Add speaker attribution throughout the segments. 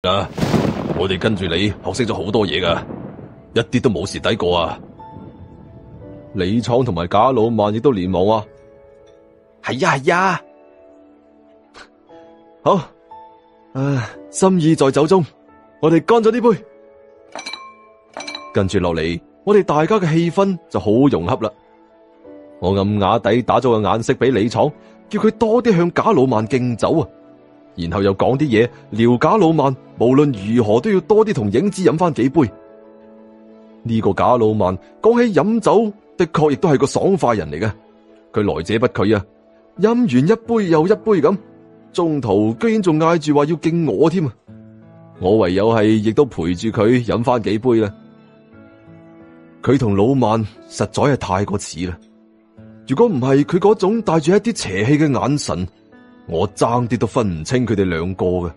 Speaker 1: 噶，我哋跟住你學識咗好多嘢噶，一啲都冇蝕底過啊！李闖同埋賈老萬亦都連忙話：係呀係呀，好，心意在酒中，我哋乾咗呢杯。跟住落嚟，我哋大家嘅氣氛就好融洽啦。我暗啞底打咗個眼色俾李闖，叫佢多啲向賈老萬敬酒啊，然後又講啲嘢撩賈老萬，無論如何都要多啲同影子飲翻幾杯。呢個賈老萬講起飲酒，的確亦都係個爽快人嚟嘅。佢來者不拒啊，飲完一杯又一杯咁，中途居然仲嗌住話要敬我添啊！我唯有係亦都陪住佢飲翻幾杯啦。佢同老萬實在係太過似啦。如果唔係佢嗰種帶住一啲邪氣嘅眼神，我爭啲都分唔清佢哋兩個嘅。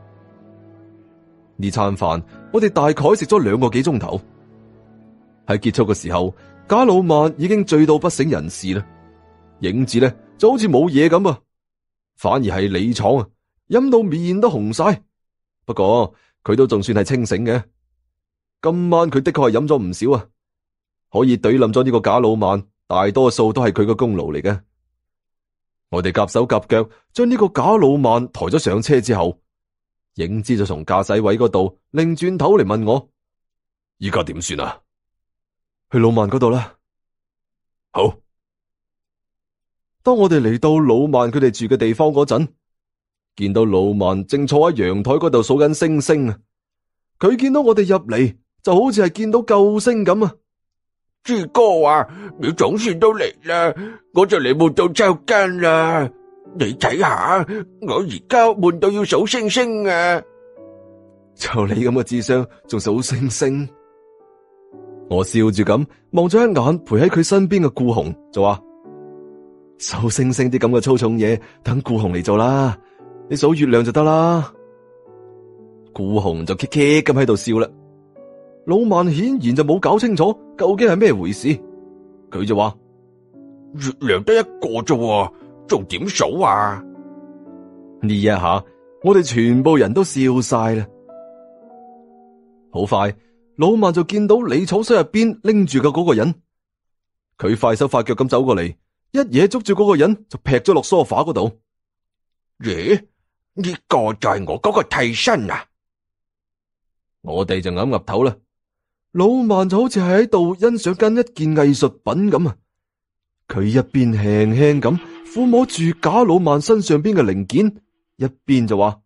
Speaker 1: 呢餐飯我哋大概食咗2個幾鐘頭。喺結束嘅時候，賈老萬已經醉到不省人事啦。影子咧就好似冇嘢咁啊，反而係李闖啊，飲到面都紅晒。不過佢都仲算係清醒嘅。今晚佢的確係飲咗唔少啊，可以懟冧咗呢個賈老萬，大多數都係佢個功勞嚟嘅。我哋夾手夾腳將呢個賈老萬抬咗上車之後，影子就從駕駛位嗰度擰轉頭嚟問我：依家點算啊？去老萬嗰度啦。好。當我哋嚟到老萬佢哋住嘅地方嗰陣，見到老萬正坐喺陽台嗰度數緊星星啊！佢見到我哋入嚟，就好似係見到救星咁啊！
Speaker 2: 志哥啊，你總算都嚟啦，我就嚟悶到抽筋啦！你睇下，我而家悶到要數星星啊！
Speaker 1: 就你咁嘅智商，仲數星星？我笑住咁望咗一眼陪喺佢身邊嘅顧紅，就話：數星星啲咁嘅粗重嘢，等顧紅嚟做啦，你數月亮就得啦。顧紅就 K 咁喺度笑啦。老萬顯然就冇搞清楚究竟係咩回事，佢就話：
Speaker 2: 月亮得一個啫，仲點數啊？
Speaker 1: 呢一下我哋全部人都笑晒啦。好快，老萬就見到李闖手入邊拎住嘅嗰個人，佢快手快腳咁走過嚟，一嘢捉住嗰個人就劈咗落梳化嗰度。
Speaker 2: 咦？呢個就係我嗰個替身啊！
Speaker 1: 我哋就岌岌頭啦。老萬就好似係喺度欣賞緊一件藝術品咁啊！佢一邊輕輕咁撫摸住賈老萬身上邊嘅零件，一邊就話：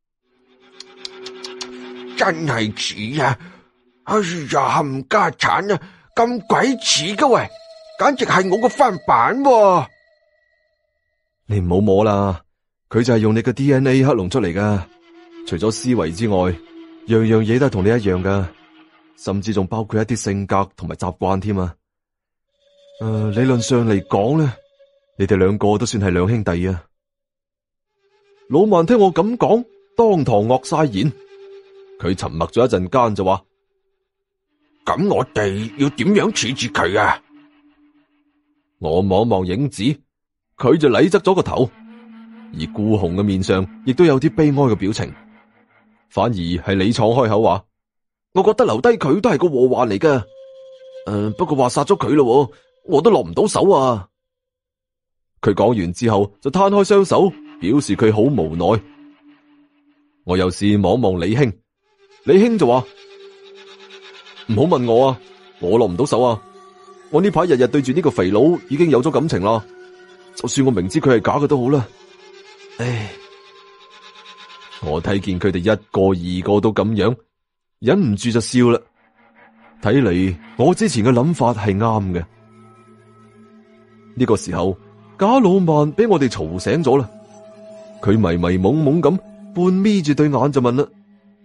Speaker 2: 真係似啊！哎呀，冚家鏟啊，咁鬼似噶喂，簡直係我個翻版喎！
Speaker 1: 你唔好摸啦，佢就係用你嘅 DNA 克隆出嚟噶。除咗思維之外，樣樣嘢都係同你一樣噶。甚至仲包括一啲性格同埋習慣添啊！理論上嚟講咧，你哋兩個都算係兩兄弟啊！老萬聽我咁講，當堂愕晒然。佢沉默咗一陣間就話：
Speaker 2: 咁我哋要點樣處置佢啊？
Speaker 1: 我望望影子，佢就禮側咗個頭，而顧紅嘅面上亦都有啲悲哀嘅表情。反而係李闖開口話：我覺得留低佢都係個禍患嚟噶。不過話殺咗佢咯，我都落唔到手啊。佢講完之後就攤開雙手，表示佢好無奈。我又試望望李兄，李兄就話：唔好問我啊，我落唔到手啊。我呢排日日對住呢個肥佬已經有咗感情啦，就算我明知佢係假嘅都好啦。唉，我睇見佢哋一個二個都咁樣，忍唔住就笑啦。睇嚟我之前嘅諗法係啱嘅。呢個時候，賈老萬俾我哋嘈醒咗啦。佢迷迷蒙蒙咁，半眯住對眼就問啦：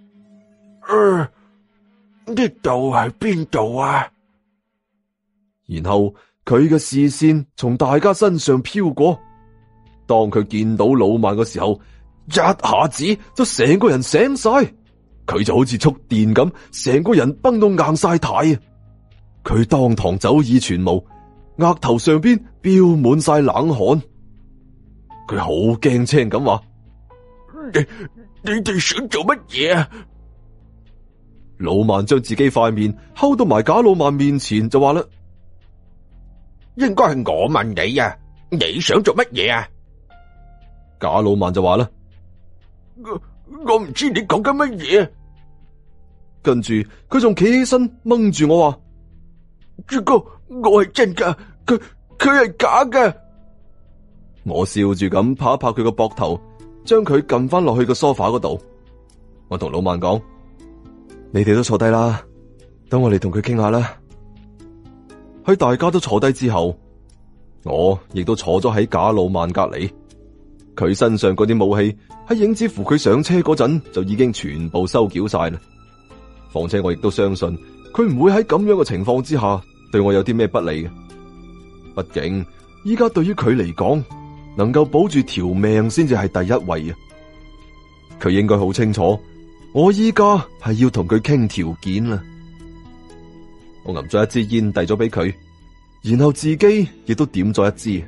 Speaker 2: 呢度係邊度啊？
Speaker 1: 然後佢嘅視線從大家身上飄過，當佢見到老萬嘅時候，一下子就成個人醒晒。佢就好似觸電咁，成個人繃到硬晒肽啊！佢當堂酒意全無，額頭上邊飆滿晒冷汗。佢好驚青咁話：
Speaker 2: 你哋想做乜嘢啊？
Speaker 1: 老萬將自己塊面睺到埋賈老萬面前就話啦：
Speaker 2: 應該係我問你啊，你想做乜嘢啊？
Speaker 1: 賈老萬就話啦：
Speaker 2: 我唔知你講緊乜嘢。
Speaker 1: 跟住佢仲企起身掹住我話：
Speaker 2: 朱哥，我係真噶，佢係假噶。
Speaker 1: 我笑住咁拍一拍佢個膊頭，將佢撳翻落去個梳化嗰度。我同老萬講：你哋都坐低啦，等我嚟同佢傾下啦。喺大家都坐低之後，我亦都坐咗喺賈老萬隔籬。佢身上嗰啲武器喺影子扶佢上車嗰陣就已經全部收繳晒啦。況且我亦都相信佢唔會喺咁樣嘅情況之下對我有啲咩不利嘅。畢竟依家對於佢嚟講，能夠保住條命先至係第一位啊！佢應該好清楚，我依家係要同佢傾條件啦。我揞咗一支煙遞咗俾佢，然後自己亦都點咗一支。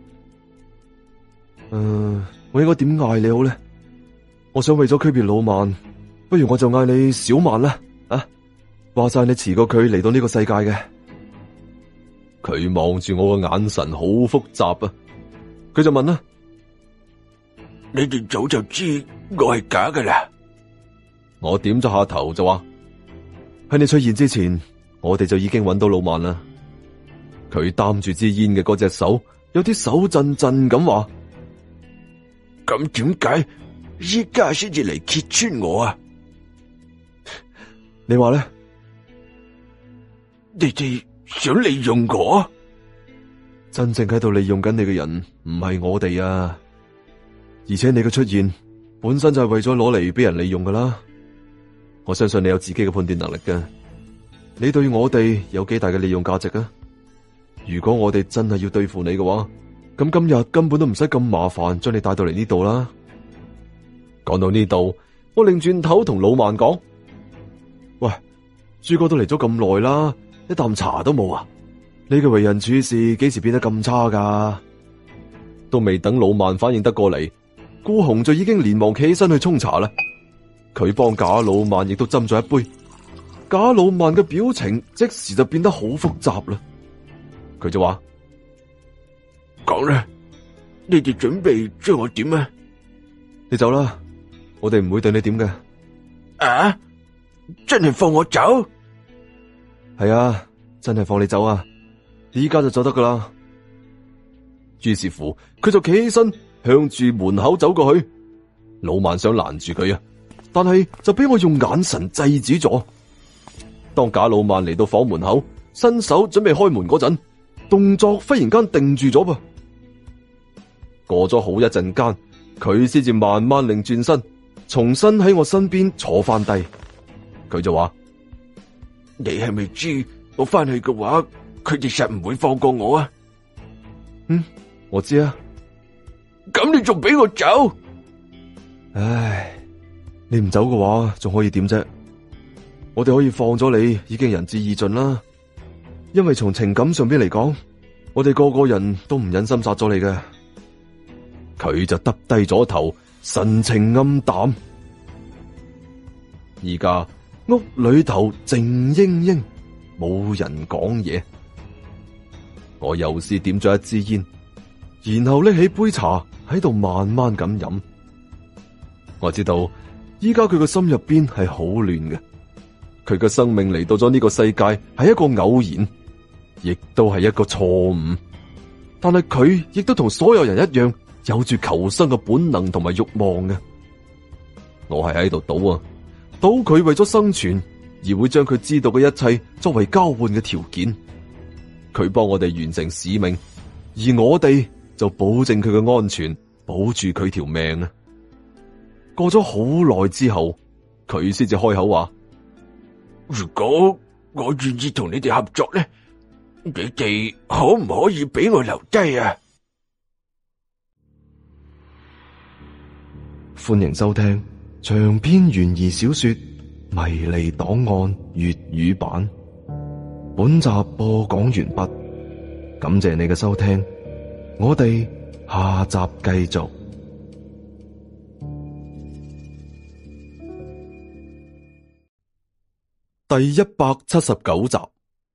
Speaker 1: 我應該點嗌你好咧？我想為咗區別老萬，不如我就嗌你小萬啦。啊，話晒你遲過佢嚟到呢個世界嘅。佢望住我嘅眼神好複雜啊！佢就問啦：
Speaker 2: 你哋早就知我係假噶啦？
Speaker 1: 我點咗下頭就話：喺你出現之前，我哋就已經揾到老萬啦。佢擔住支煙嘅嗰隻手有啲手震震咁話：
Speaker 2: 咁點解依家先至嚟揭穿我啊？
Speaker 1: 你話咧？
Speaker 2: 你哋想利用我？
Speaker 1: 真正喺度利用緊你嘅人唔係我哋啊！而且你嘅出現本身就係為咗攞嚟俾人利用噶啦。我相信你有自己嘅判斷能力嘅。你對我哋有幾大嘅利用價值啊？如果我哋真係要對付你嘅話，咁今日根本都唔使咁麻煩將你帶到嚟呢度啦。講到呢度，我擰轉頭同老萬講：喂，朱哥都嚟咗咁耐啦，一啖茶都冇啊！你嘅為人處事幾時變得咁差噶？都未等老萬反應得過嚟，顧紅就已經連忙企起身去沖茶啦。佢幫賈老萬亦都斟咗一杯。賈老萬嘅表情即時就變得好複雜啦。佢就話：
Speaker 2: 講啦，你哋準備將我點啊？
Speaker 1: 你走啦，我哋唔會對你點嘅。
Speaker 2: 啊？真係放我走？
Speaker 1: 係啊，真係放你走啊！依家就走得噶啦。於是乎，佢就企起身向住門口走過去。老萬想攔住佢啊，但係就俾我用眼神制止咗。當賈老萬嚟到房門口，伸手準備開門嗰陣，動作忽然間定住咗噃。過咗好一陣間，佢先至慢慢擰轉身，重新喺我身邊坐翻低。佢就話：
Speaker 2: 你係咪知我翻去嘅話，佢哋實唔會放過我啊？
Speaker 1: 我知啊。
Speaker 2: 咁你仲俾我走？
Speaker 1: 唉，你唔走嘅話，仲可以點啫？我哋可以放咗你，已經仁至義盡啦。因為從情感上邊嚟講，我哋個個人都唔忍心殺咗你嘅。佢就耷低咗頭，神情暗淡。而家屋裏頭靜英英，冇人講嘢。我又是點咗一支煙，然後拎起杯茶喺度慢慢咁飲。我知道依家佢個心入邊係好亂嘅。佢嘅生命嚟到咗呢個世界係一個偶然，亦都係一個錯誤。但係佢亦都同所有人一樣，有住求生嘅本能同埋慾望嘅。我係喺度賭啊，賭佢為咗生存而會將佢知道嘅一切作為交換嘅條件。佢幫我哋完成使命，而我哋就保證佢嘅安全，保住佢條命啊！過咗好耐之後，佢先至開口話：
Speaker 2: 如果我願意同你哋合作咧，你哋可唔可以俾我留低啊？
Speaker 1: 歡迎收聽長篇懸疑小說《迷離檔案》粵語版。本集播講完畢，感謝你嘅收聽，我哋下集繼續。 第179集。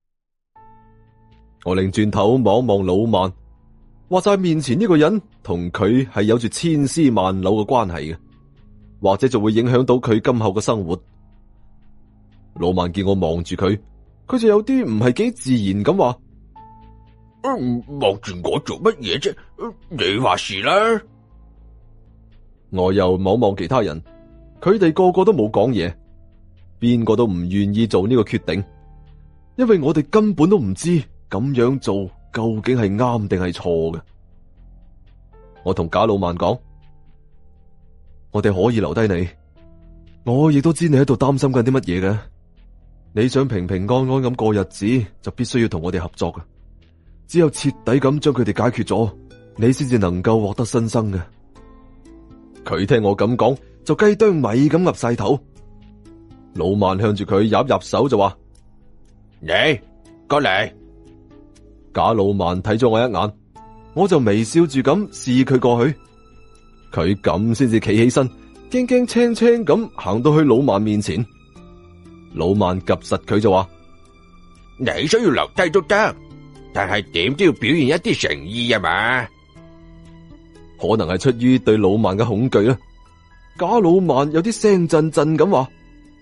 Speaker 1: 我擰轉頭望望老萬，話晒面前呢個人同佢係有住千絲萬縷嘅關係嘅，或者就會影響到佢今後嘅生活。老萬見我望住佢，佢就有啲唔係幾自然咁話：
Speaker 2: 望住我做乜嘢啫？你話事啦。
Speaker 1: 我又望望其他人，佢哋個個都冇講嘢，邊個都唔願意做呢個決定，因為我哋根本都唔知咁樣做究竟係啱定係錯嘅。我同賈老萬講：我哋可以留低你，我亦都知你喺度擔心緊啲乜嘢嘅。你想平平安安咁過日子，就必須要同我哋合作嘅。只有徹底咁將佢哋解決咗，你先至能夠獲得新生嘅。佢聽我咁講，就雞啄米咁岌晒頭。老萬向住佢入手就話：
Speaker 2: 你過嚟。
Speaker 1: 賈老萬睇咗我一眼，我就微笑住咁示佢過去。佢咁先至企起身，驚驚青青咁行到去老萬面前。老萬及實佢就話：
Speaker 2: 你想要留低都得，但係點都要表現一啲誠意啊嘛。
Speaker 1: 可能係出於對老萬嘅恐懼啦。賈老萬有啲聲震震咁話：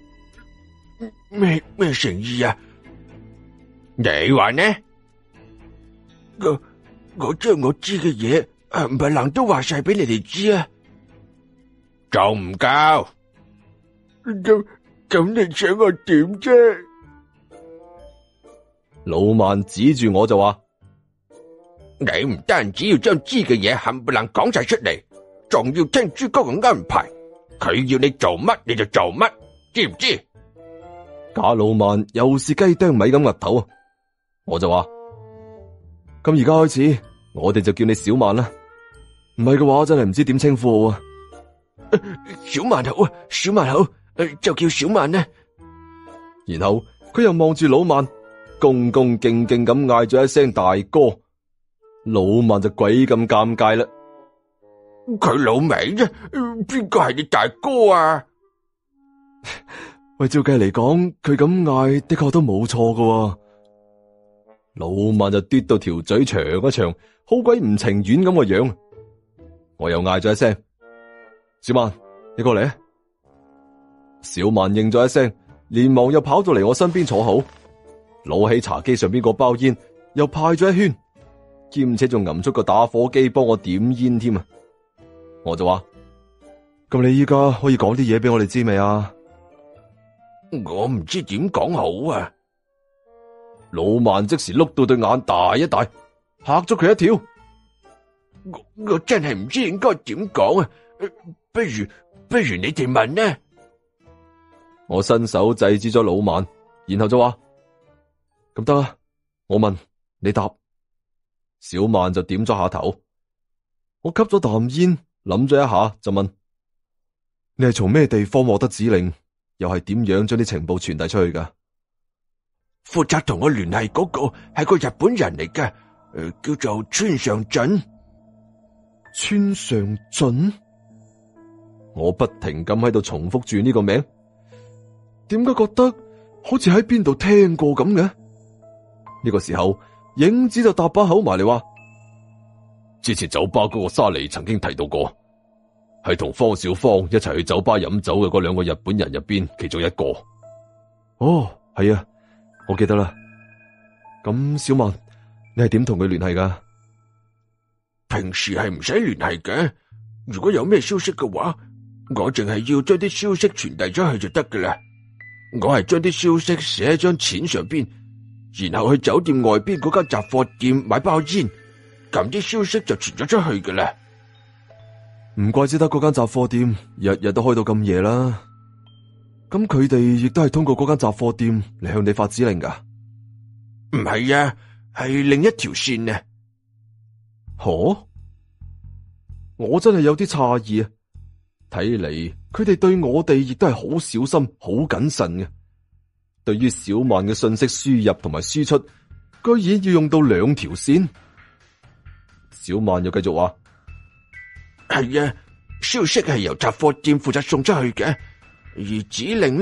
Speaker 2: 咩誠意啊？你話呢？我將我知嘅嘢冚唪唥都話晒俾你哋知啊，仲唔夠？咁你想我點啫？
Speaker 1: 老萬指住我就話：
Speaker 2: 你唔單止要將知嘅嘢冚唪唥講晒出嚟，仲要聽諸葛嘅安排。佢要你做乜你就做乜，知唔知？
Speaker 1: 賈老萬又是雞啄米咁岌頭啊！我就話：咁而家開始，我哋就叫你小曼啦。唔係嘅話，真係唔知點稱呼好啊！
Speaker 2: 小曼好啊，小曼好，就叫小曼啦。
Speaker 1: 然後佢又望住老萬，恭恭敬敬咁嗌咗一聲大哥。老萬就鬼咁尷尬啦。
Speaker 2: 佢老味啫，邊個係你大哥啊？
Speaker 1: 喂，照計嚟講，佢咁嗌的確都冇錯噶。老萬就嘟到條嘴長一長，好鬼唔情願咁個樣。我又嗌咗一聲：小曼，你過嚟啊！小曼應咗一聲，連忙又跑到嚟我身邊坐好，攞起茶几上邊個包煙，又派咗一圈，兼且仲揞出個打火機幫我點煙添啊！我就話：咁你依家可以講啲嘢俾我哋知未啊？
Speaker 2: 我唔知點講好啊！
Speaker 1: 老萬即時碌到對眼大一大，嚇咗佢一跳。
Speaker 2: 我真係唔知應該點講啊！不如你哋問呢？
Speaker 1: 我伸手制止咗老萬，然後就話：咁得啦，我問你答。小曼就點咗下頭。我吸咗啖煙，諗咗一下就問：你係從咩地方獲得指令，又係點樣將啲情報傳遞出去噶？
Speaker 2: 負責同我聯繫嗰個係個日本人嚟嘅，叫做村上俊。
Speaker 1: 村上俊？我不停咁喺度重複住呢個名，點解覺得好似喺邊度聽過咁嘅？呢個時候，影子就搭把口埋嚟話：之前酒吧嗰個沙尼曾經提到過，係同方小芳一齊去酒吧飲酒嘅嗰兩個日本人入邊其中一個。哦，係啊，我記得啦。咁小曼，你係點同佢聯繫噶？
Speaker 2: 平時係唔使聯繫嘅，如果有咩消息嘅話，我淨係要將啲消息傳遞咗去就得噶啦。我係將啲消息寫喺張錢上邊，然後去酒店外邊嗰間雜貨店買包煙，咁啲消息就傳咗出去噶啦。
Speaker 1: 唔怪之得嗰間雜貨店日日都開到咁夜啦。咁佢哋亦都係通過嗰間雜貨店嚟向你發指令噶？
Speaker 2: 唔係啊，係另一條線啊。
Speaker 1: 嗬？我真係有啲詫異啊！睇嚟佢哋對我哋亦都係好小心、好謹慎嘅。對於小曼嘅信息輸入同埋輸出，居然要用到兩條線。小曼又繼續話：
Speaker 2: 係啊，消息係由雜貨店負責送出去嘅，而指令呢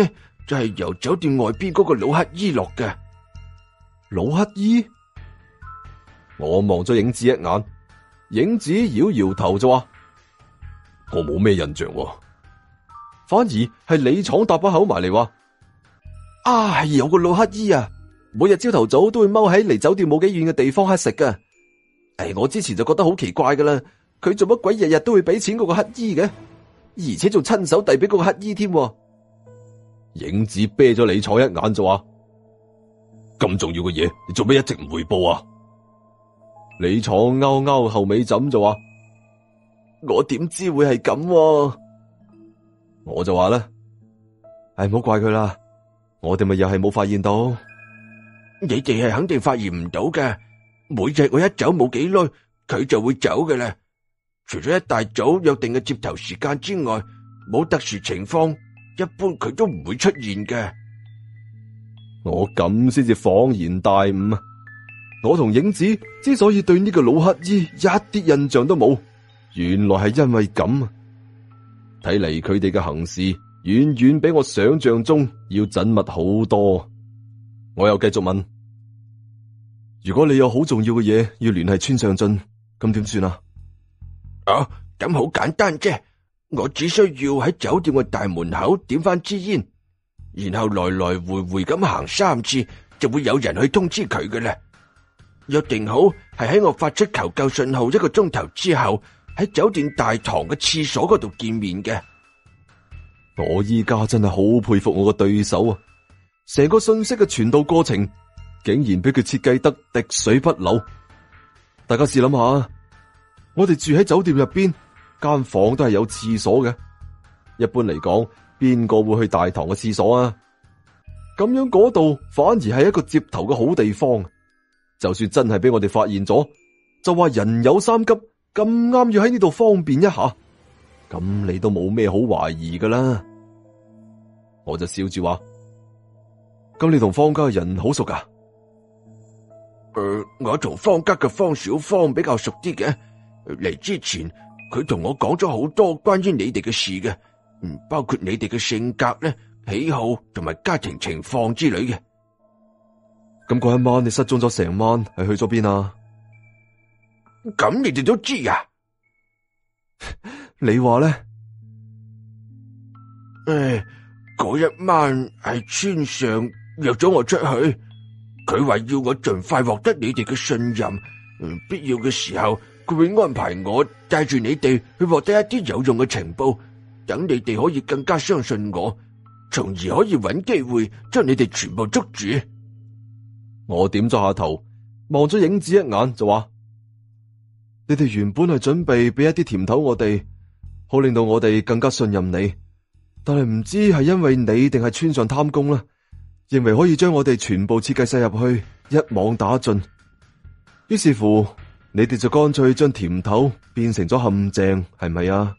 Speaker 2: 就係由酒店外邊嗰個老乞衣落嘅。
Speaker 1: 老乞衣？我望咗影子一眼，影子搖搖頭就話：我冇咩印象喎。反而係李闖搭把口埋嚟話：啊，係有個老乞衣啊，每日朝頭早都會踎喺離酒店冇幾遠嘅地方乞食噶。我之前就覺得好奇怪噶啦，佢做乜鬼日日都會俾錢嗰個乞衣嘅，而且仲親手遞俾嗰個乞衣添。影子啤咗李闖一眼就話：咁重要嘅嘢，你做咩一直唔匯報啊？李闖勾勾後尾枕就話：我點知會係咁？我就話啦：唔好怪佢啦，我哋咪又係冇發現到。
Speaker 2: 你哋係肯定發現唔到嘅。每日我一走冇幾耐，佢就會走嘅啦。除咗一大早約定嘅接頭時間之外，冇特殊情況，一般佢都唔會出現嘅。
Speaker 1: 我咁先至恍然大悟啊！我同影子之所以對呢個老乞衣一啲印象都冇，原來係因為咁啊！睇嚟佢哋嘅行事遠遠比我想象中要縝密好多。我又繼續問：如果你有好重要嘅嘢要聯繫村上俊，咁點算啊？
Speaker 2: 咁好簡單啫，我只需要喺酒店嘅大門口點翻支煙，然後來來回回咁行3次，就會有人去通知佢嘅啦。約定好係喺我發出求救信號1個鐘頭之後，喺酒店大堂嘅廁所嗰度見面嘅。
Speaker 1: 我依家真係好佩服我個對手啊！成個信息嘅傳導過程，竟然俾佢設計得滴水不漏。大家試諗下，我哋住喺酒店入邊，間房都係有廁所嘅。一般嚟講，邊個會去大堂嘅廁所啊？咁樣嗰度反而係一個接頭嘅好地方。就算真係俾我哋發現咗，就話人有三急，咁啱要喺呢度方便一下，咁你都冇咩好懷疑噶啦。我就笑住話：咁你同方家嘅人好熟噶？
Speaker 2: 我同方家嘅方小芳比較熟啲嘅。嚟之前，佢同我講咗好多關於你哋嘅事嘅，包括你哋嘅性格咧、喜好同埋家庭情況之類嘅。
Speaker 1: 咁嗰一晚你失蹤咗成晚，係去咗邊啊？
Speaker 2: 咁你哋都知啊？
Speaker 1: 你話咧？
Speaker 2: 嗰一晚係村上約咗我出去，佢話要我盡快獲得你哋嘅信任，必要嘅時候佢會安排我帶住你哋去獲得一啲有用嘅情報，等你哋可以更加相信我，從而可以揾機會將你哋全部捉住。
Speaker 1: 我點咗下頭，望咗影子一眼就話：你哋原本係準備俾一啲甜頭我哋，好令到我哋更加信任你，但係唔知係因為你定係村上貪功啦，認為可以將我哋全部設計晒入去，一網打盡。於是乎，你哋就乾脆將甜頭變成咗陷阱，係咪啊？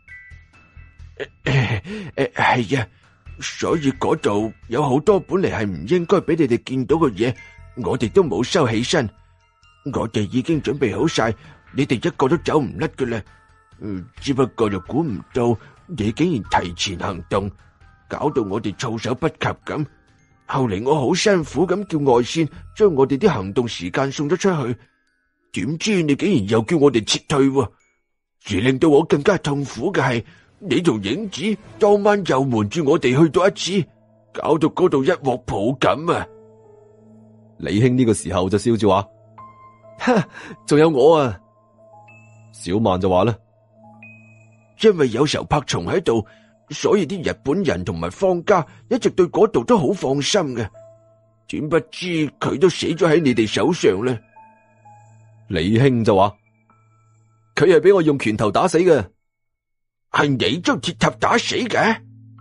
Speaker 2: 係啊，所以嗰度有好多本嚟係唔應該俾你哋見到嘅嘢，我哋都冇收起身。我哋已經準備好晒，你哋一個都走唔甩㗎啦。只不過就估唔到你竟然提前行動，搞到我哋措手不及咁。後嚟我好辛苦咁叫外線將我哋啲行動時間送咗出去，點知你竟然又叫我哋撤退喎。而令到我更加痛苦嘅係，你同影子當晚又瞞住我哋去到一次，搞到嗰度一鑊泡咁啊！
Speaker 1: 李興呢個時候就笑住話：哈，仲有我啊！小曼就話啦：
Speaker 2: 因為有仇柏松喺度，所以啲日本人同埋方家一直對嗰度都好放心嘅。點不知佢都死咗喺你哋手上咧。
Speaker 1: 李興就話：佢係俾我用拳頭打死嘅。
Speaker 2: 係你將鐵塔打死嘅？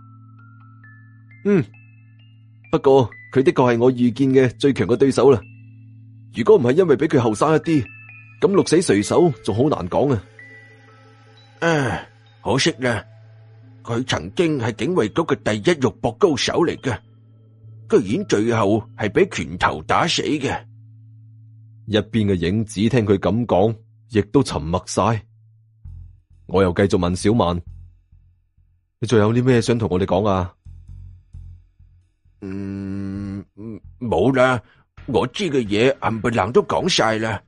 Speaker 1: 不過佢的確係我遇見嘅最強嘅對手啦。如果唔係因為比佢後生一啲，咁鹿死誰手仲好難講啊。
Speaker 2: 可惜啦，佢曾經係警衛局嘅第一肉搏高手嚟嘅，居然最後係俾拳頭打死嘅。
Speaker 1: 一邊嘅影子聽佢咁講，亦都沉默晒。我又繼續問小曼：你仲有啲咩想同我哋講啊？
Speaker 2: 冇啦，我知嘅嘢冚唪唥都講晒啦。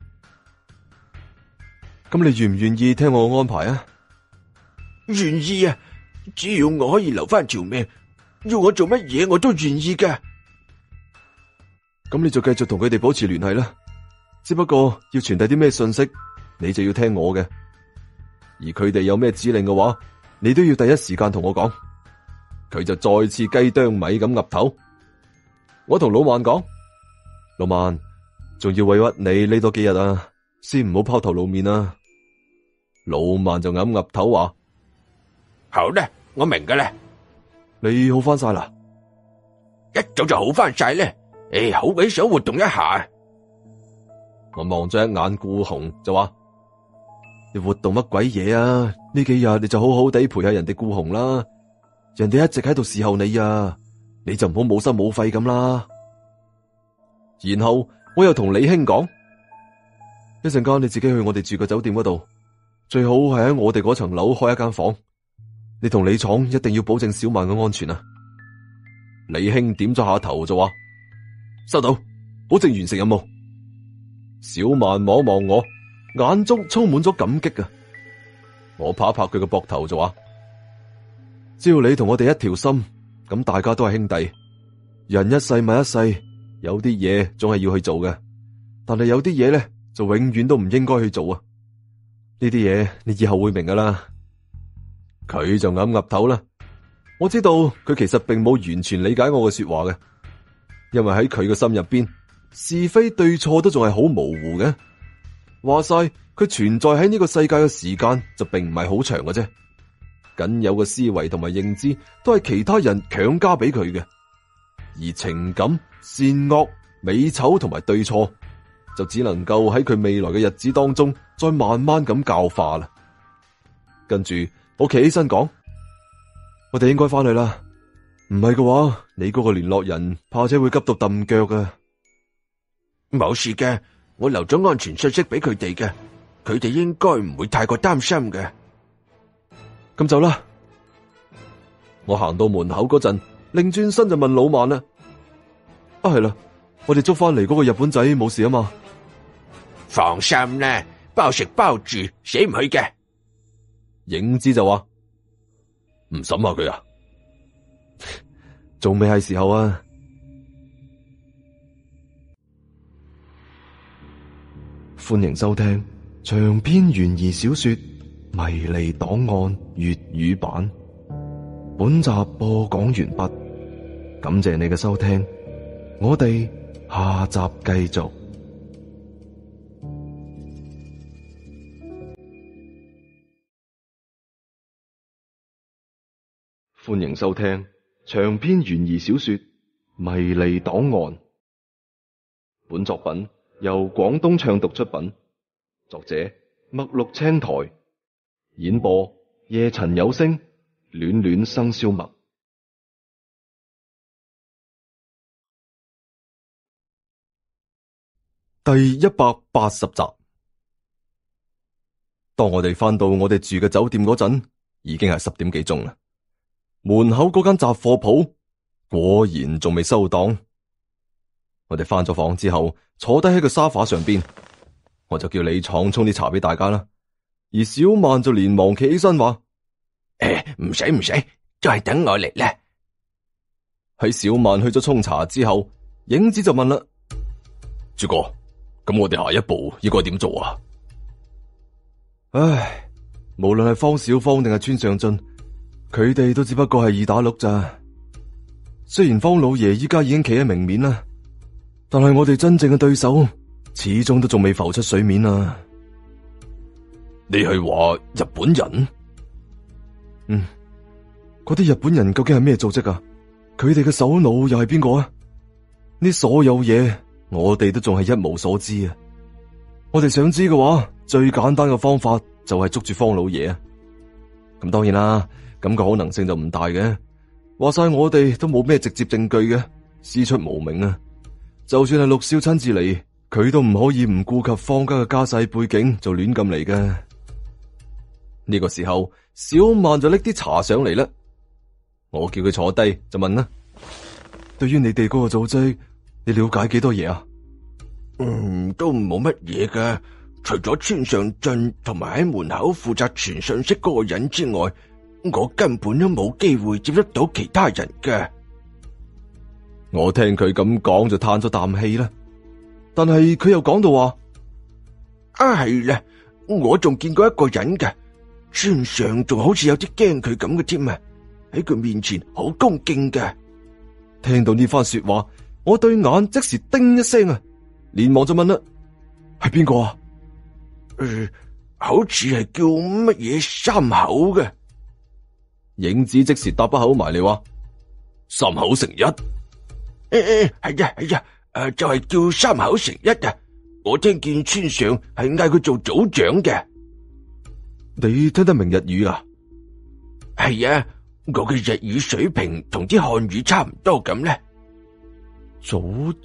Speaker 1: 咁你願唔願意聽我嘅安排啊？
Speaker 2: 願意啊，只要我可以留翻條命，要我做乜嘢我都願意噶。
Speaker 1: 咁你就繼續同佢哋保持聯繫啦。只不過要傳遞啲咩信息，你就要聽我嘅。而佢哋有咩指令嘅話，你都要第一時間同我講。佢就再次雞啄米咁岌頭。我同老萬講，老萬仲要委屈你呢多幾日啊，先唔好拋頭露面啊。老萬就岌岌頭話：
Speaker 2: 好啦，我明噶啦，
Speaker 1: 你好翻晒啦？
Speaker 2: 一早就好翻晒咧。好鬼想活動一下。
Speaker 1: 我望咗一眼顧紅就話：你活動乜鬼嘢啊？呢幾日你就好好地陪下人哋顧紅啦，人哋一直喺度侍候你啊，你就唔好冇心冇肺咁啦。然後我又同李興講：一陣間你自己去我哋住嘅酒店嗰度，最好係喺我哋嗰層樓開一間房。你同李闖一定要保證小曼嘅安全啊。李興點咗下頭就話：收到，保證完成任務。小曼望望我，眼中充滿咗感激啊。我拍一拍佢嘅膊頭就話：只要你同我哋一條心，咁大家都係兄弟。人一世物一世，有啲嘢總係要去做嘅，但係有啲嘢咧就永遠都唔應該去做啊。呢啲嘢你以後會明噶啦。佢就岌岌頭啦。我知道佢其實並冇完全理解我嘅說話嘅，因為喺佢嘅心入邊，是非對錯都仲係好模糊嘅。話晒佢存在喺呢個世界嘅時間就並唔係好長嘅啫，僅有嘅思維同埋認知都係其他人強加俾佢嘅，而情感、善惡、美醜同埋對錯就只能夠喺佢未來嘅日子當中再慢慢咁教化啦。跟住我企起身講：我哋應該翻去啦，唔係嘅話你嗰個聯絡人怕且會急到揼腳㗎。
Speaker 2: 冇事嘅，我留咗安全信息俾佢哋嘅，佢哋應該唔會太過擔心嘅。
Speaker 1: 咁就啦。我行到門口嗰陣，擰轉身就問老萬啦：啊係啦，我哋捉翻嚟嗰個日本仔冇事啊嘛？
Speaker 2: 放心啦，包食包住，死唔去嘅。
Speaker 1: 影子就話：唔審下佢啊？仲未係時候啊！歡迎收聽長篇懸疑小說《迷離檔案》粵語版。本集播講完畢，感謝你嘅收聽，我哋下集繼續。歡迎收聽長篇懸疑小說《迷離檔案》。本作品由廣東暢讀出品，作者墨綠青苔，演播夜塵有聲，戀戀生肖墨。第180集。當我哋翻到我哋住嘅酒店嗰陣，已經係10點幾鐘啦。門口嗰間雜貨鋪果然仲未收檔。我哋翻咗房之後，坐低喺個沙發上邊，我就叫李闖沖啲茶俾大家啦。而小曼就連忙企起身話：
Speaker 2: 唔使，都係等我嚟啦。
Speaker 1: 喺小曼去咗沖茶之後，影子就問啦：朱哥，咁我哋下一步應該點做啊？唉，無論係方小芳定係村上俊，佢哋都只不過係二打六咋。雖然方老爺依家已經企喺明面啦，但係我哋真正嘅對手始終都仲未浮出水面啊！你係話日本人？嗰啲日本人究竟係咩組織啊？佢哋嘅首腦又係邊個啊？呢所有嘢我哋都仲係一無所知啊！我哋想知嘅話，最簡單嘅方法就係捉住方老爺啊！咁當然啦，咁個可能性就唔大嘅。話晒我哋都冇咩直接證據嘅，師出無名啊！就算係陸少親自嚟，佢都唔可以唔顧及方家嘅家世背景就亂咁嚟嘅。呢個時候，小曼就拎啲茶上嚟啦。我叫佢坐低就問啦： 對於你哋嗰個組織，你了解幾多嘢啊？
Speaker 2: 都冇乜嘢㗎，除咗村上俊同埋喺門口負責傳信息嗰個人之外，我根本都冇機會接觸到其他人㗎。
Speaker 1: 我聽佢咁講就嘆咗啖氣啦，但係佢又講到話，
Speaker 2: 係啦，我仲見過一個人㗎，村上仲好似有啲驚佢咁嘅添啊，喺佢面前好恭敬㗎。
Speaker 1: 聽到呢番說話，我對眼即時叮一聲啊，連忙就問啦，係邊個啊？
Speaker 2: 好似係叫乜嘢三口嘅。
Speaker 1: 影子即時答不口埋嚟話，三口成一。
Speaker 2: 係呀，就係叫三口成一啊！我聽見村上係嗌佢做組長嘅。
Speaker 1: 你聽得明日語啊？
Speaker 2: 係啊，我嘅日語水平同啲漢語差唔多咁咧。
Speaker 1: 組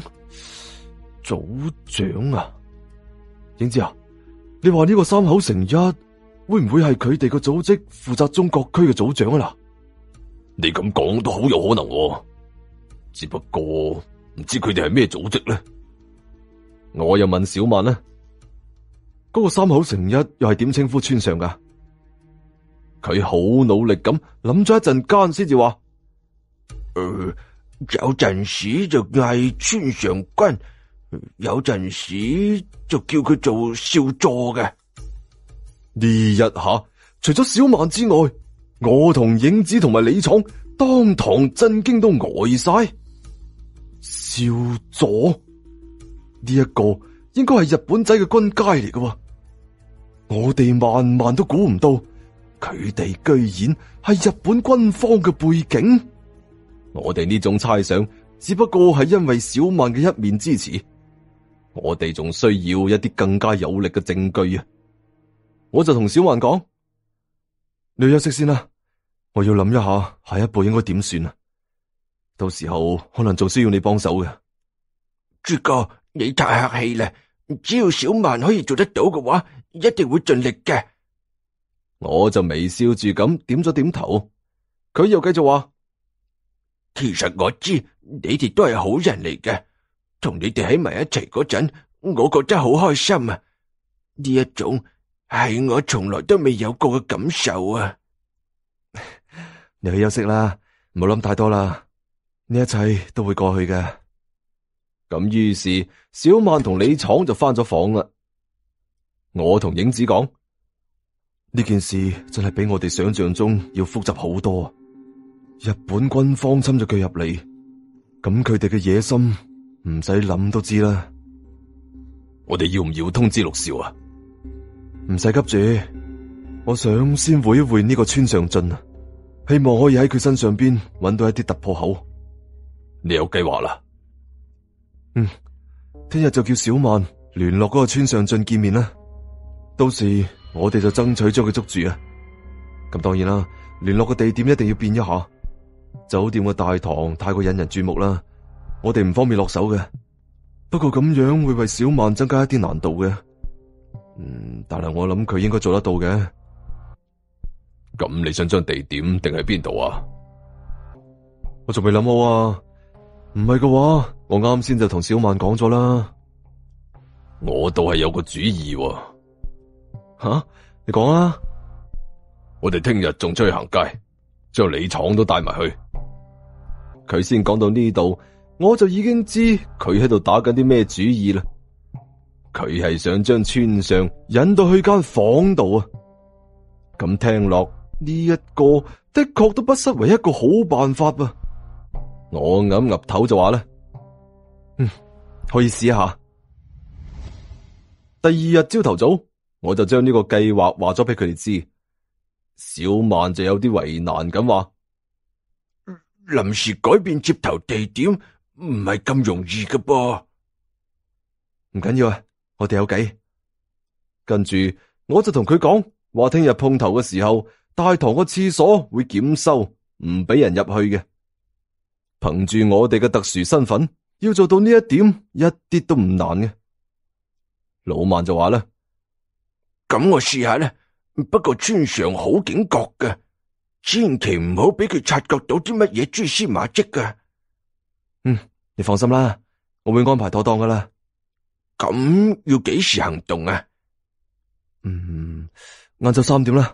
Speaker 1: 長啊，影子啊，你話呢個三口成一會唔會係佢哋個組織負責中國區嘅組長啊？嗱，你咁講都好有可能喎，只不過唔知佢哋係咩組織咧。我又問小曼啦，嗰個三口成一又係點稱呼村上噶？佢好努力咁諗咗一陣間，先至話，
Speaker 2: 有陣時就嗌村上君，有陣時就叫佢做少佐嘅。
Speaker 1: 呢一下，除咗小曼之外，我同影子同埋李闖當堂震驚到呆晒。少佐呢一個應該係日本仔嘅軍階嚟嘅，我哋萬萬都估唔到，佢哋居然係日本軍方嘅背景。我哋呢種猜想只不過係因為小曼嘅一面之詞，我哋仲需要一啲更加有力嘅證據啊！我就同小曼講，你休息先啦，我要諗一下下一步應該點算啊！到時候可能仲需要你幫手嘅。
Speaker 2: 朱哥，你太客氣啦，只要小曼可以做得到嘅話，一定會盡力嘅。
Speaker 1: 我就微笑住咁點咗點頭，佢又繼續話，
Speaker 2: 其實我知你哋都係好人嚟嘅，同你哋喺埋一齊嗰陣，我覺得好開心啊！呢一種係我從來都未有過嘅感受啊！
Speaker 1: 你去休息啦，唔好諗太多啦，呢一切都會過去嘅。咁於是小曼同李闖就翻咗房啦。我同影子講，呢件事真係比我哋想象中要複雜好多啊！日本軍方侵咗佢入嚟，咁佢哋嘅野心唔使諗都知啦。我哋要唔要通知陸少啊？唔使急住，我想先會一會呢個村上俊啊，希望可以喺佢身上邊揾到一啲突破口。你有計劃啦？聽日就叫小曼聯絡嗰個村上俊見面啦。到時我哋就爭取將佢捉住啊！咁當然啦，聯絡嘅地點一定要變一下。酒店嘅大堂太過引人注目啦，我哋唔方便落手嘅。不過咁樣會為小曼增加一啲難度嘅。但係我諗佢應該做得到嘅。咁你想將地點定喺邊度啊？我仲未諗好啊。唔係嘅話，我啱先就同小曼講咗啦。我倒係有個主意喎。吓，你講啊！我哋聽日仲出去行街，將李闖都帶埋去。佢先講到呢度，我就已經知佢喺度打緊啲咩主意啦。佢係想將村上引到去間房度啊！咁聽落呢一個的確都不失為一個好辦法噃。我岌岌頭就話咧，可以試一下。第二日朝頭早，我就將呢個計劃話咗俾佢哋知。小曼就有啲為難咁話，
Speaker 2: 臨時改變接頭地點唔係咁容易嘅噃。
Speaker 1: 唔緊要啊，我哋有計。跟住我就同佢講話，聽日碰頭嘅時候，大堂個廁所會檢修，唔俾人入去嘅。憑住我哋嘅特殊身份，要做到呢一點，一啲都唔難嘅。老曼就話啦，
Speaker 2: 咁我試下啦。不過村上好警覺嘅，千祈唔好俾佢察覺到啲乜嘢蛛絲馬跡㗎。
Speaker 1: 你放心啦，我會安排妥當噶啦。
Speaker 2: 咁要幾時行動啊？
Speaker 1: 晏晝3點啦。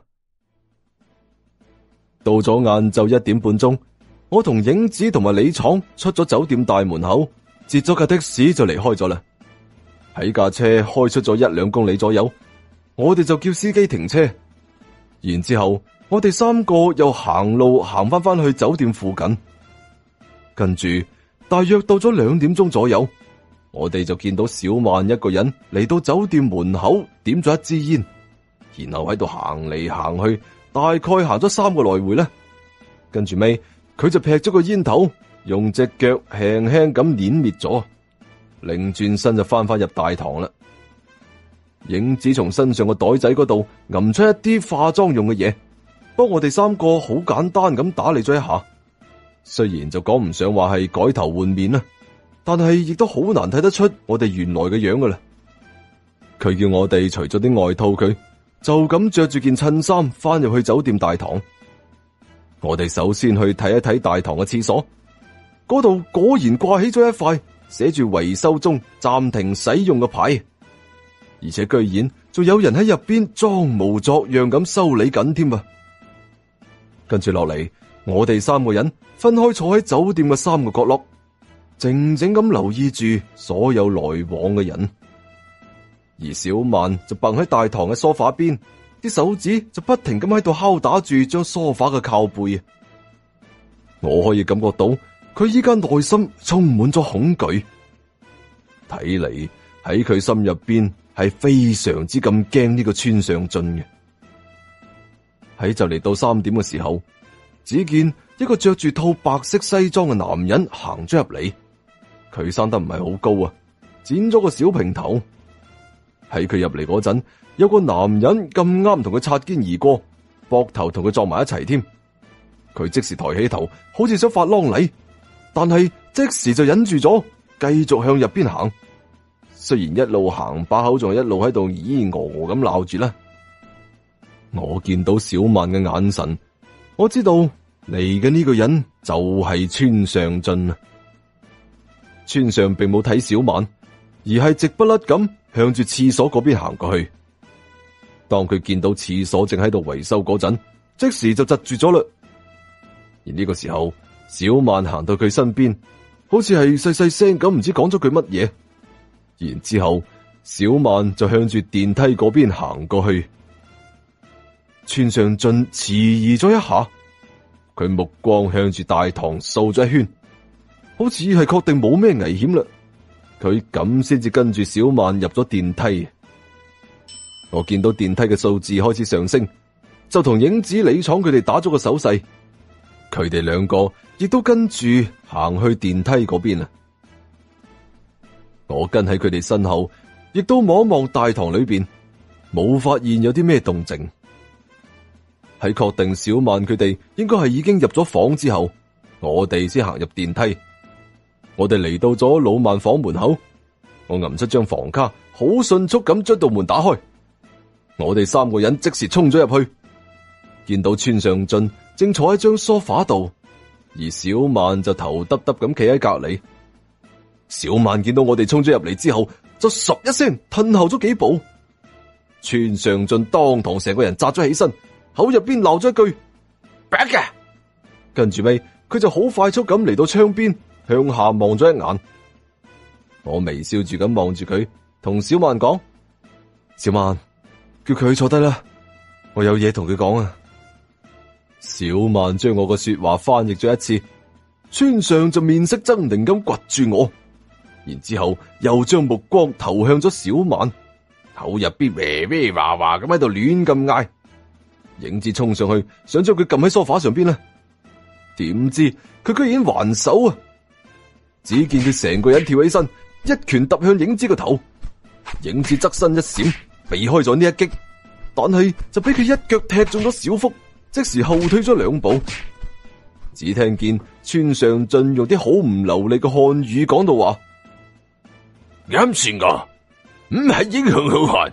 Speaker 1: 到咗晏晝1點半鐘，我同影子同埋李闖出咗酒店大門口，截咗架的士就離開咗啦。喺架車開出咗1-2公里左右，我哋就叫司機停車，然之後我哋3個又行路行翻去酒店附近。跟住大約到咗2點鐘左右，我哋就見到小曼一個人嚟到酒店門口，點咗一支煙，然後喺度行嚟行去，大概行咗3個來回啦。跟住尾佢就劈咗個煙頭，用隻腳輕輕咁碾滅咗，擰轉身就翻入大堂啦。影子從身上個袋仔嗰度揞出一啲化妝用嘅嘢，幫我哋3個好簡單咁打理咗一下。雖然就講唔上話係改頭換面啦，但係亦都好難睇得出我哋原來嘅樣噶啦。佢叫我哋除咗啲外套，佢就咁着住件襯衫翻入去酒店大堂。我哋首先去睇一睇大堂嘅廁所，嗰度果然掛起咗一塊寫住維修中、暫停使用嘅牌，而且居然仲有人喺入邊裝模作樣咁修理緊添啊！跟住落嚟，我哋3個人分開坐喺酒店嘅3個角落，靜靜咁留意住所有來往嘅人。而小曼就蹦喺大堂嘅梳化邊，啲手指就不停咁喺度敲打住張梳化嘅靠背。我可以感覺到佢依家內心充滿咗恐懼，睇嚟喺佢心入邊係非常之咁驚呢個村上俊嘅。喺就嚟到3點嘅時候，只見一個着住套白色西裝嘅男人行咗入嚟，佢生得唔係好高啊，剪咗個小平頭。喺佢入嚟嗰陣，有個男人咁啱同佢擦肩而過，膊頭同佢撞埋一齊添。佢即時抬起頭，好似想發啷禮，但係即時就忍住咗，繼續向入邊行。雖然一路行把口仲一路喺度咦咁鬧住啦。我見到小曼嘅眼神，我知道嚟嘅呢個人就係村上俊啊。村上並冇睇小曼，而係直不甩咁向住廁所嗰邊行過去。當佢見到廁所正喺度維修嗰陣，即時就窒住咗啦。而呢個時候，小曼行到佢身邊，好似係細細聲咁，唔知講咗句乜嘢。然之後，小曼就向住電梯嗰邊行過去。村上俊遲疑咗一下，佢目光向住大堂掃咗一圈，好似係確定冇咩危險啦。佢咁先至跟住小曼入咗電梯。我見到電梯嘅數字開始上升，就同影子、李闖佢哋打咗個手勢，佢哋2個亦都跟住行去電梯嗰邊啊。我跟喺佢哋身後，亦都望一望大堂裏邊，冇發現有啲咩動靜。喺確定小曼佢哋應該係已經入咗房之後，我哋先行入電梯。我哋嚟到咗老曼房門口，我揞出張房卡，好迅速咁將道門打開。我哋3個人即時衝咗入去，見到村上俊正坐喺張梳化度，而小曼就頭耷耷咁企喺隔籬。小曼見到我哋衝咗入嚟之後，就十一聲褪後咗幾步。村上俊當堂成個人扎咗起身，口入邊鬧咗一句白嘅，跟住尾佢就好快速咁嚟到窗邊，向下望咗一眼。我微笑住咁望住佢，同小曼講：小曼，叫佢坐低啦，我有嘢同佢講啊。小曼將我個說話翻譯咗一次，村上就面色猙獰咁掘住我，然之後又將目光投向咗小曼，口入邊咩咩話話咁喺度亂咁嗌。影子衝上去想將佢撳喺梳化上邊啦，點知佢居然還手啊！只見佢成個人跳起身，一拳揼向影子個頭，影子側身一閃，避開咗呢一擊，但係就俾佢一腳踢中咗小腹，即時後退咗2步。只聽見村上俊用啲好唔流利嘅漢語講到話：
Speaker 2: 啱先噶，唔係英雄好漢。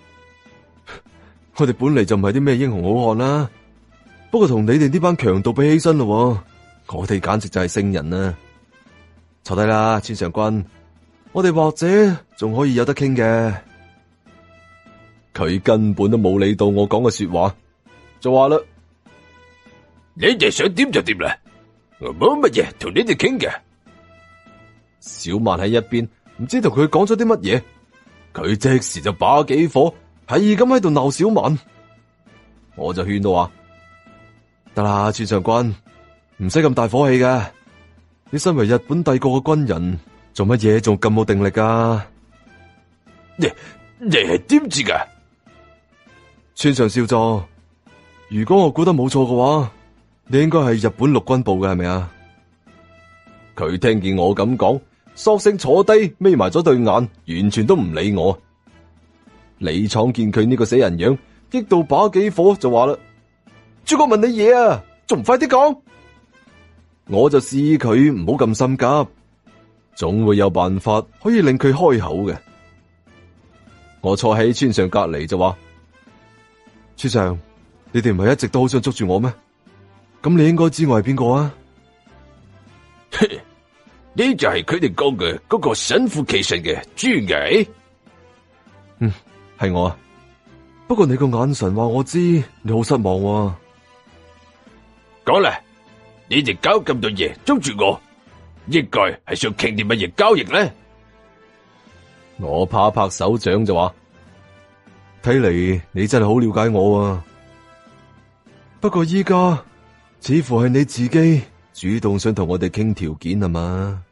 Speaker 1: 我哋本嚟就唔係啲咩英雄好漢啦，不過同你哋呢班強盜比起身咯，我哋簡直就係聖人啊！ 坐低啦，村上君，我哋或者仲可以有得傾嘅。佢根本都冇理到我講嘅說話，就話啦：
Speaker 2: 你哋想點就點啦，我冇乜嘢同你哋傾嘅。
Speaker 1: 小曼喺一邊唔知同佢講咗啲乜嘢，佢即時就把幾火，係咁喺度鬧小曼。我就勸到話：得啦，村上君，唔使咁大火氣㗎。你身為日本帝國嘅軍人，做乜嘢仲咁冇定力㗎？
Speaker 2: 你係點知㗎？
Speaker 1: 村上少佐，如果我估得冇錯嘅話，你應該係日本陸軍部嘅係咪啊？佢聽見我咁講，索性坐低眯埋咗對眼，完全都唔理我。李闖見佢呢個死人樣，激到把幾火就話啦：諸葛問你嘢啊，仲唔快啲講？我就示意佢唔好咁心急，總會有辦法可以令佢開口嘅。我坐喺村上隔籬就話：村上，你哋唔係一直都好想捉住我咩？咁你應該知我係邊個啊？
Speaker 2: 呢就係佢哋講嘅嗰個神乎其神嘅朱毅。
Speaker 1: 係我啊。不過你個眼神話我知你好失望啊。
Speaker 2: 講啦，你哋搞咁多嘢捉住我，應該係想傾啲乜嘢交易咧？
Speaker 1: 我拍拍手掌就話：睇嚟你真係好了解我啊。不過依家似乎係你自己主動想同我哋傾條件啊嘛。